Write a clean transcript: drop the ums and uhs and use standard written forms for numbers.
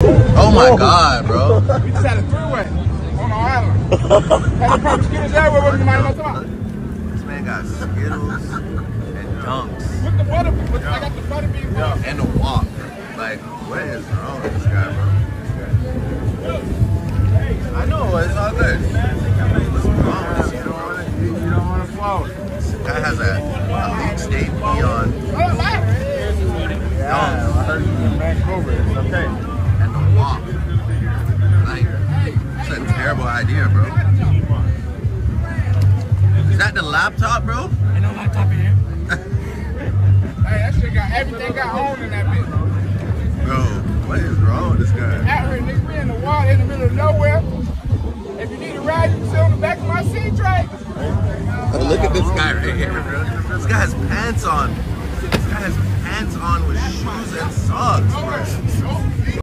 Oh my God, bro. We just had a three-way on our island. Had a purple Skittles everywhere with my mouth. This man got Skittles and Dunks. With the butter, I got the butter beef and the walk. Like, what is wrong with this guy, bro? I know, it's all good. What's wrong with this guy, bro? You don't want to flow. This guy has a Elite State Neon. Yeah, I heard you in Vancouver. It's okay. And the walk. Like, it's a terrible idea, bro. Is that the laptop, bro? Ain't no laptop in here. Hey, that shit got everything got on in that bitch. Bro, what is wrong with this guy? Out here, nigga, we in the water in the middle of nowhere. If you need a ride, you can sit on the back of my seat tray. Oh, look at this guy right here, bro. This guy has pants on. This guy has pants on with shoes and socks, bro.